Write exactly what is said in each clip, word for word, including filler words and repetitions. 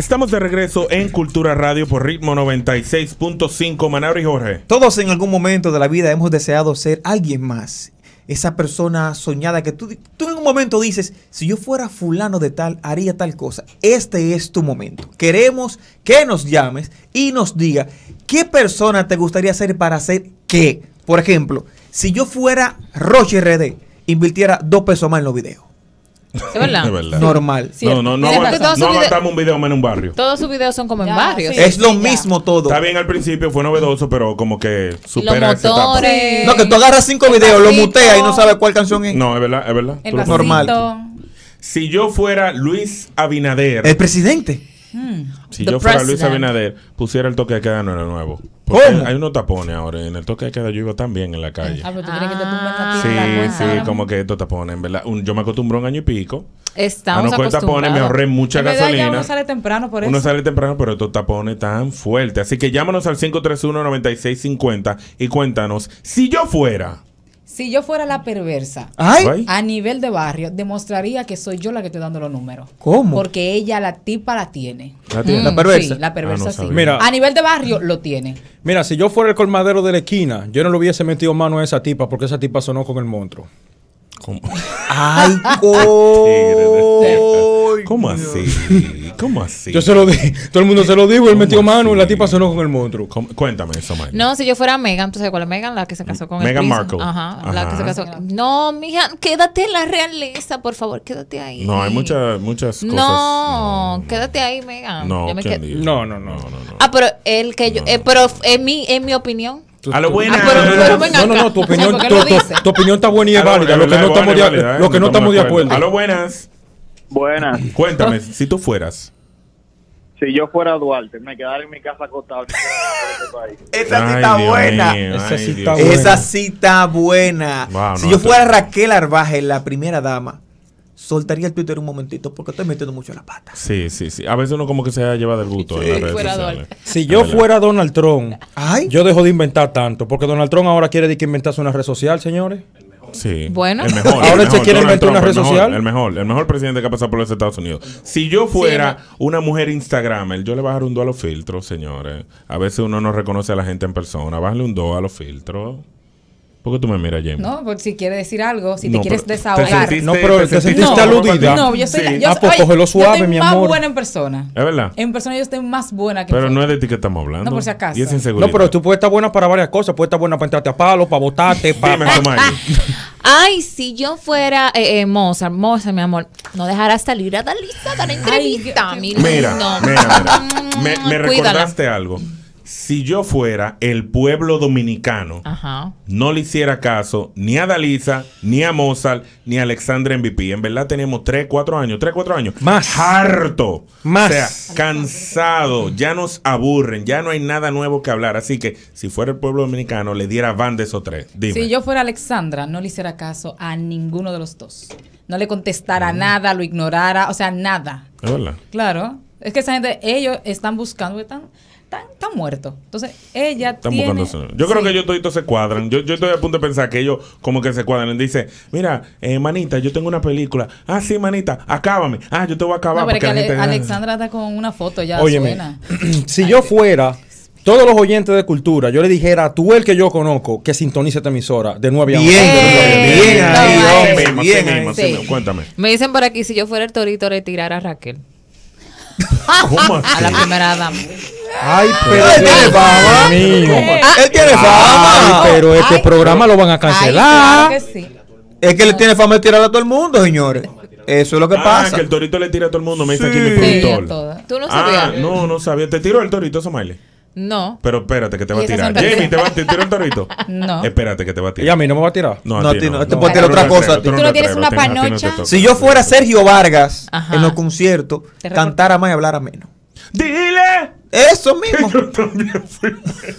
Estamos de regreso en Cultura Radio por Ritmo noventa y seis punto cinco. Manabra y Jorge. Todos en algún momento de la vida hemos deseado ser alguien más. Esa persona soñada que tú, tú en un momento dices, si yo fuera fulano de tal, haría tal cosa. Este es tu momento. Queremos que nos llames y nos diga qué persona te gustaría ser para hacer qué. Por ejemplo, si yo fuera Roche R D, invirtiera dos pesos más en los videos. ¿Es verdad? Es verdad. Normal. No, no, no, Mira, aguanta- todos sus no vide- aguantamos un video menos en un barrio. Todos sus videos son como en Ya, barrios. sí. Es lo ya. mismo todo. Está bien al principio, fue novedoso, pero como que supera Los esa etapa. motores. No, que tú agarras cinco El videos, lo vasito. muteas y no sabes cuál canción es. No, es verdad, es verdad. El Tú lo vasito. pones. Normal. Si yo fuera Luis Abinader, El presidente. si The yo fuera Luis president. Abinader, pusiera el toque de queda no era nuevo. Porque ¿Cómo? hay unos tapones ahora. En el toque de queda yo iba tan bien en la calle. Ah, pero tú quieres que te tumben la Sí, tía la cuenta sí, ahora como que estos tapones, en verdad. Un- yo me acostumbré un año y pico. A Estamos no coger tapones, me ahorré mucha En verdad, ya gasolina. uno sale temprano por eso. Uno sale temprano, pero estos tapones tan fuertes. Así que llámanos al cinco tres uno, nueve seis cinco cero y cuéntanos, si yo fuera... Si yo fuera la perversa, Ay, Ay. a nivel de barrio, demostraría que soy yo la que estoy dando los números. ¿cómo? Porque ella, la tipa, la tiene. ¿La tiene? La perversa. Sí, la perversa Ah, no sí. sabía. Mira. A nivel de barrio, lo tiene. Mira, si yo fuera el colmadero de la esquina, yo no le hubiese metido mano a esa tipa porque esa tipa sonó con el monstruo. ¿Cómo? Ay, coño. ¿Cómo así? ¿Cómo así? Yo se lo di, todo el mundo se lo dijo, él ¿Cómo metió mano y la así? tipa sonó con el monstruo. ¿Cómo? Cuéntame eso, Mike. No, si yo fuera Megan, ¿tú sabes cuál es Megan? La que se casó con Meghan el príncipe. Markle. Ajá, la que se Ajá. casó. No, mija, quédate en la realeza, por favor, quédate ahí. No, hay muchas muchas cosas. No, quédate ahí, Megan. No, Yo me ¿quién qued- dijo? No, no, no. no, no. Ah, pero el que yo, eh, pero en mi, en mi opinión. A lo buena. Ah, pero- pero venga No, no, no, tu opinión, ¿por qué tu, lo tu- dice? tu opinión está buena y es A lo- válida. es Lo que verdad, no estamos buena, de, válida, ¿eh? lo que no estamos de acuerdo. A lo buenas. Buenas. Cuéntame, si tú fueras. Si yo fuera Duarte, me quedara en mi casa acostado. ni siquiera por este país. Esa sí Ay, está Dios buena. mío, Esa ay, sí Dios está mío. buena. Esa sí está buena. Wow, si no, yo esto- fuera Raquel Arbaje, la primera dama, soltaría el Twitter un momentito porque estoy metiendo mucho la pata. Sí, sí, sí. A veces uno como que se lleva del gusto en las redes fuera sociales. Si yo Es verdad. fuera Donald Trump, Ay. yo dejo de inventar tanto. Porque Donald Trump ahora quiere de que inventarse una red social, señores. Sí. Bueno. El mejor. Ahora el él se mejor, quiere Donald inventar una Trump, red el mejor, social. El mejor, el mejor presidente que ha pasado por los Estados Unidos. Si yo fuera una mujer Instagramer, yo le bajaría un dos a los filtros, señores. A veces uno no reconoce a la gente en persona. Bájale un dos a los filtros. ¿Por qué tú me miras, Jamie? No, por si quieres decir algo, si No, te quieres pero- desahogar. ¿te sentiste- No, pero te sentiste no, aludida. No, yo soy la- Sí. yo, Ah, pues oye, cógelo yo suave, estoy mi más amor. buena en persona. ¿Es verdad? En persona yo estoy más buena que en Pero foto. no es de ti que estamos hablando. No, por si acaso. Y es inseguridad. No, pero tú puedes estar buena para varias cosas. Puedes estar buena para entrarte a palo, para botarte, para... Dime, Somalia. Ay, si yo fuera eh, eh, Mozart, Mozart, mi amor, no dejarás salir a Dalisa a dar entrevista, Ay, mi Mira, lindo. mira, mira. Me, me Cuídala. recordaste algo. Si yo fuera el pueblo dominicano, Ajá. no le hiciera caso ni a Dalisa, ni a Mozart, ni a Alexandra M V P. En verdad tenemos tres, cuatro años, tres, cuatro años. Más. Harto. Más. O sea, cansado. Ya nos aburren. Ya no hay nada nuevo que hablar. Así que si fuera el pueblo dominicano, le diera van de esos tres. Dime. Si yo fuera Alexandra, no le hiciera caso a ninguno de los dos. No le contestara nada, lo ignorara, o sea, nada. Es verdad. Claro. Es que esa gente, ellos están buscando, están, están, están muertos. Entonces, ella Están tiene... buscando eso. Yo creo Sí. que ellos toditos se cuadran. Yo, yo estoy a punto de pensar que ellos como que se cuadran. Dice, mira, eh, manita, yo tengo una película. Ah, sí, manita, acábame. Ah, yo te voy a acabar. No, pero es para que que la Ale- gente- Alexandra está con una foto ya Óyeme, suena. si yo fuera todos los oyentes de cultura, yo le dijera a tú el que yo conozco que sintonice esta emisora de nueve a once. Bien, Eh, bien no, ahí, eh, hombre, mismo, bien así ahí. mismo, así Sí. mismo. Cuéntame. Me dicen por aquí, si yo fuera el torito, le tirara a Raquel. ¿Cómo A así? la primera dama. Ay, pero Él qué tiene fama. mío. Él tiene Ay, fama. pero este Ay, programa lo van a Ay, cancelar. claro que sí. Es que le tiene fama de tirar a todo el mundo, señores. Eso es lo que Ah, pasa. que el torito le tira a todo el mundo. Me dice Sí. aquí mi Sí, a productor. todas. ¿Tú no Ah, sabías? no, no sabía. ¿Te tiró el torito, Somaile? No. Pero espérate que te va Y a esas tirar. son personas- Jamie, ¿te, va, ¿te tiró el torito? No. Espérate que te va a Y tirar. a mí no me va a tirar. No, No, a a ti ti no. no, te No, puede tirar tú otra eres un cosa a letrero, ti. eres Tú no un tienes letrero, una a ti no te panocha. toca. Si yo fuera Sergio Vargas Ajá. en los conciertos, Te recuerdo- cantara más y hablara menos. ¡Dile! Eso mismo. Yo también fui.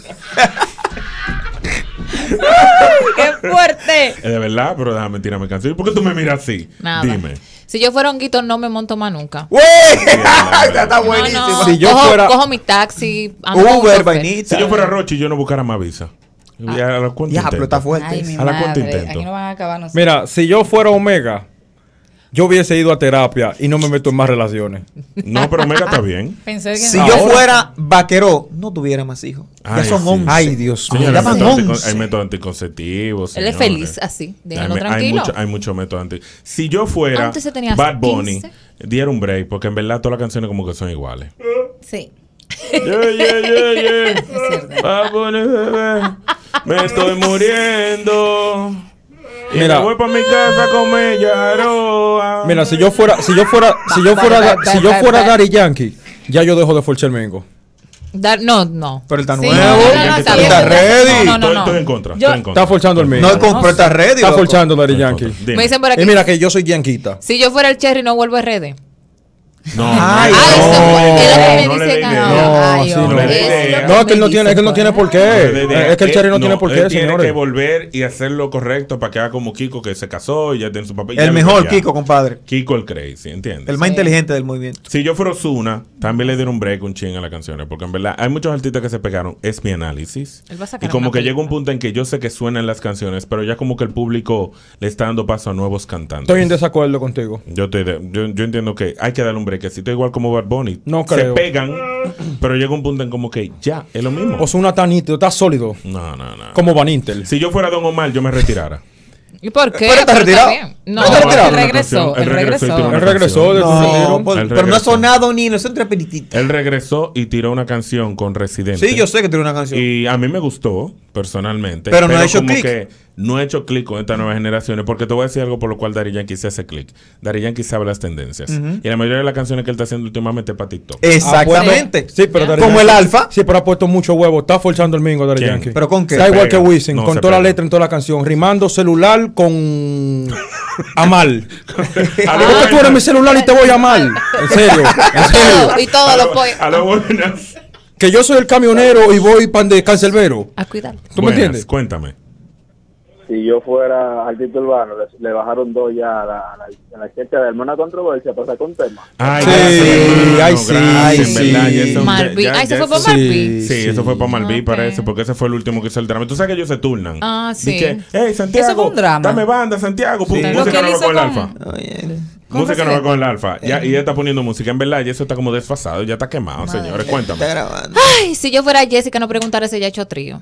¡Qué fuerte! Es de verdad, pero déjame tirarme canción. ¿Por qué tú me miras así? Nada. Dime. Si yo fuera honguito, no me monto más nunca. ¡Güey! Esta está No, buenísima. no. Si yo cojo, fuera- cojo mi taxi. ando con un Uber, chofer. vainita. Si yo fuera Rochi, yo no buscara más visa. Y a la cuenta Diablo, intento. está fuerte. Ay, mi ¿A la cuenta madre. intento? Aquí no van a acabar nosotros. Mira, si yo fuera Omega, yo hubiese ido a terapia y no me meto en más relaciones. No, pero Omega está bien. Pensé que Si no. yo Ahora. fuera vaquero, no tuviera más hijos. Ya Ay, son sí. once. Ay, Dios mío. Señores, ya van hay métodos once. antico- hay métodos anticonceptivos. Él es señores. feliz así, déjalo Hay, me- hay tranquilo. mucho, hay muchos métodos anti. Si yo fuera Antes se tenía Bad Bunny, quince. diera un break, porque en verdad todas las canciones como que son iguales. Sí. Yeah, yeah, yeah, yeah. Es cierto. Bad Bunny, bebé, me estoy muriendo. Y Mira. me voy para mi casa a comer yaroa. Mira, si yo fuera, si yo fuera, si yo fuera, Ba- ba- si yo ba- fuera ba- Daddy Yankee, ya yo dejo de forchar mengo. Dar- no, no. Pero él está Sí, nuevo. no, no, no, Yankee está está bien. Está ready. No, no, Estoy, no. estoy en contra. Yo- estoy en contra. Está forchando el Estoy mengo. No, con, pero está ready. Está loco. forchando Daddy en Yankee. contra. Dime. Me dicen por aquí. Y mira que yo soy yanquita. Si yo fuera el Cherry, no vuelvo a R D. No, Ay, no, Ah, eso no, fue- es lo que me no le dicen dé a- idea. No, Ay, sí, hombre, no. le dé eso idea. es lo No, que es que él no me tiene, es que él no dicen, tiene por No le dé qué. idea. Es que el Cherry no Él- tiene por él qué, tiene que señores. volver y hacer lo correcto para que haga como Kiko, que se casó y ya tiene su papel. Ya El lo mejor ya. Kiko, compadre. Kiko el crazy, ¿entiendes? El más Sí. inteligente del movimiento. Si yo fuera Ozuna, también le diera un break, un ching a las canciones, porque en verdad hay muchos artistas que se pegaron, es mi análisis. Él va a sacar Y como una que llega un película. punto en que yo sé que suenan las canciones, pero ya como que el público le está dando paso a nuevos cantantes. Estoy en desacuerdo contigo. Yo, estoy de- yo, yo entiendo que hay que darle un breakcito, igual como Bad Bunny. No Se creo. pegan, pero llega un punto en como que ya, es lo mismo. Ozuna está nítido, está sólido. No, no, no. Como Van Intel. Si yo fuera Don Omar, yo me retirara. ¿Y por qué? Pero está retirado. bien. No, Pero está retirado. Él regresó, Él él regresó y regresó. tiró una Él regresó canción. de su retiro. No, pues, Él pero no ha regresó. sonado ni no son trepidititos. Él regresó y tiró una canción con Residente. Sí, yo sé que tiene una canción. Y a mí me gustó, personalmente. Pero no ha hecho como clic. que no ha hecho clic con estas nuevas generaciones. Porque te voy a decir algo por lo cual Daddy Yankee se hace clic. Daddy Yankee sabe las tendencias. Y la mayoría de las canciones que él está haciendo últimamente es para TikTok. Exactamente. Sí, pero Daddy Como Yankee- el Alfa. Sí, pero ha puesto mucho huevo. Está forzando el mingo Daddy ¿Quién? Yankee. ¿Pero con qué? Está Se igual pega. que Wisin, No, con se toda la pega. letra en toda la canción. Rimando celular con Amal. A lo Porque tú eres buenas. mi celular y te voy a amar. En serio, en serio. Y todo A lo lo- puede. A lo buenas. Que yo soy el camionero y voy pan de cancelbero. A cuidar. ¿Tú me Buenas, entiendes? Cuéntame. Si yo fuera artista urbano, le, le bajaron dos ya a la, a la, a la checha de alguna controversia para sacar un tema. Ay, Sí, gracias, ay, hermano, sí, gracias, ay, en verdad, sí. ya eso- Malví. ya- Ah, ya ¿eso fue eso- por Malví? Sí, eso fue para Malví, Ok. parece, porque ese fue el último que hizo el drama. Tú sabes que ellos se turnan. Ah, sí. Dice, hey, Santiago, Eso fue un drama. dame banda, Santiago. Pum, Sí. Lo que música él nueva hizo con el con- alfa. Oye, ¿Con Música nueva Residente? con el alfa. Ya, y ya está poniendo música. En verdad, ya eso está como desfasado. Ya está quemado, señores. Cuéntame. está grabando. Ay, si yo fuera Jessica, no preguntara si ya ha hecho trío.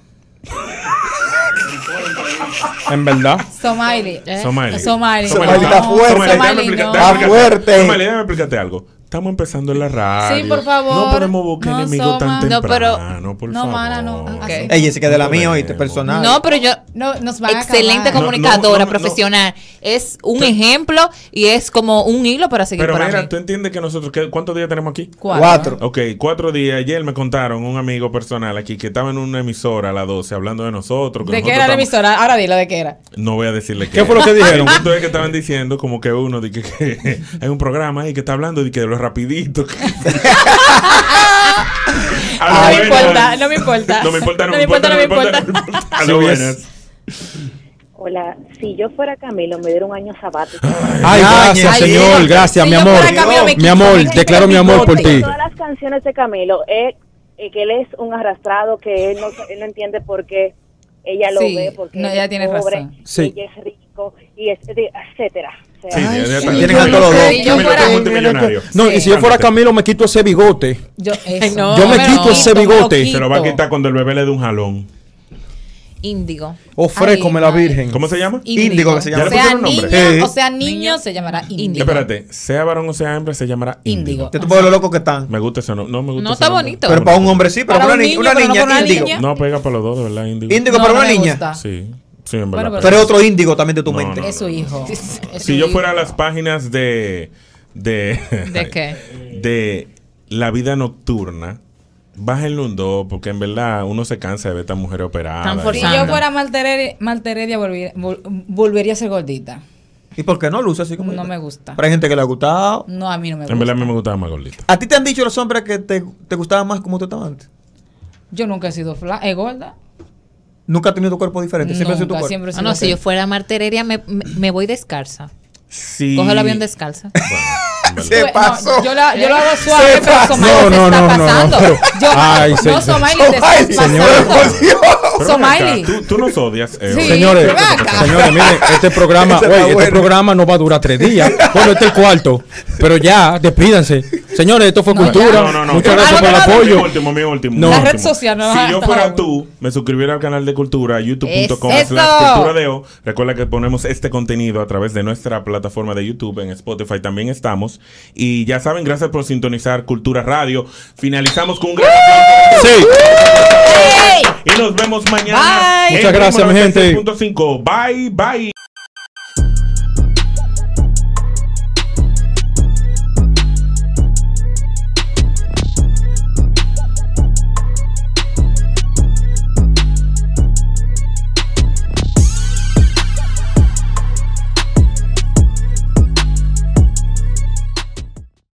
En verdad. Somaili. ¿Eh? Somaili. Somaili. Somaili está No, fuerte. Somaili, déjame Somaili, explicar- no. déjame Está explicarte- fuerte. Somaili, déjame explicarte algo. Estamos empezando en la radio. Sí, por favor. No podemos buscar No, enemigos tan Soma. No, pero- temprano, por No, favor. mana, no. Ok. Ey, Jessica de la No mía, oíste, podemos. personal. No, pero yo. No, nos van a Excelente acabar. como- comunicadora, no, no, no. profesional. Es un ejemplo y es como un hilo para seguir Pero para mira, mí. tú entiendes que nosotros, ¿qué- ¿cuántos días tenemos aquí? Cuatro. Ok, cuatro días. Ayer me contaron un amigo personal aquí que estaba en una emisora a las doce hablando de nosotros. que ¿De qué nosotros era la estamos- emisora? Ahora dilo de qué era. No voy a decirle ¿Qué fue lo que dijeron? El punto es que estaban diciendo como que uno de que, que hay un programa ahí que está hablando de que de lo rapidito. que- A lo No me buenas. importa, no me importa. No me importa, no No me me importa, importa, no me no me importa. A lo Sí, buenas. Hola, si yo fuera Camilo, me diera un año sabático. Ay, gracias, Ay, señor. sí. Gracias, Si mi yo amor. fuera Camilo, me Mi quito, amor, me quito declaro el mi amor por bigote. ti. Todas las canciones de Camilo, es eh, que él es un arrastrado, que él no, él no entiende por qué ella lo Sí, ve, porque no, él ella es tiene pobre, razón. Sí. ella es rico, y es, de- etcétera. O sea, Sí, Ay, ya- ya sí. está. Tienen a todos los dos. Si yo Camilo, fuera- tú eres multimillonario. No, y si yo fuera Cállate. Camilo, me quito ese bigote. Yo, eso. no, Yo me no. quito ese me lo bigote. quito. Se lo va a quitar cuando el bebé le dé un jalón. Índigo. Ofrécome Ay, la madre. Virgen. ¿Cómo se llama? Índigo, que se llama. ¿Ya le Sea pusieron niña nombre? Sí. o sea niño, se llamará índigo. Espérate, sea varón o sea hembra, se llamará Índigo. índigo. Que tú puedes ver lo loco que están. Me gusta ese nombre. No, me gusta No ese está nombre. bonito. Pero para un hombre sí, pero Para para un una, ni- niño, una pero no niña, para una índigo. niña. No pega para los dos, de verdad, índigo. Índigo No, para no una me niña. gusta. Sí, sí, en verdad. Bueno, pero- Pero es otro índigo también de tu No, mente. no. Es su hijo. Es Si su yo hijo. fuera a las páginas de... ¿De, ¿De qué? de la vida nocturna, bájenle un dos, porque en verdad uno se cansa de ver a estas mujeres operadas. Están Si forzando. yo fuera Malteredia, Malteredia volviera- vol- volvería a ser gordita. ¿Y por qué no luce así como No ella? me gusta. Pero hay gente que le ha gustado. No, a mí no me gusta. En verdad a mí me gustaba más gordita. ¿A ti te han dicho los hombres que te, te gustaba más como tú estabas antes? Yo nunca he sido fla eh, gorda. Nunca has tenido tu cuerpo diferente. Siempre ha sido tu Nunca, cuerpo. siempre he No, sido no, si así. yo fuera martereria, me, me, me voy descalza. Sí. Coge el avión descalza. Bueno, Se Pues, pasó. no, yo, la, yo lo hago suave, Se pero pasó. Somaili No, te no, está no, no, no, pasando. pero- Yo, Ay, no, se- Somaili te está Somaili, pasando. por Dios. Pero Somaili. ven acá, Tú, tú nos odias. eh, Sí. oye. Señores, ven acá. señores, miren, este programa, Ese oye, está este bueno. programa no va a durar tres días. Bueno, este es el cuarto. Pero ya, despídanse. Señores, esto fue No, cultura. ya. No, no, no. Muchas Pero- gracias Ah, por el no, no, no. Mi apoyo. último, mi último. No. mi La último. red social no Si va a yo estar fuera bueno. tú, me suscribiera al canal de Cultura, youtube punto com Eso. slash cultura deo. Recuerda que ponemos este contenido a través de nuestra plataforma de YouTube. En Spotify también estamos. Y ya saben, gracias por sintonizar Cultura Radio. Finalizamos con un gran aplauso. Sí. Y nos vemos mañana. Bye. en Muchas gracias, mi gente. noventa y seis punto cinco. Bye, bye.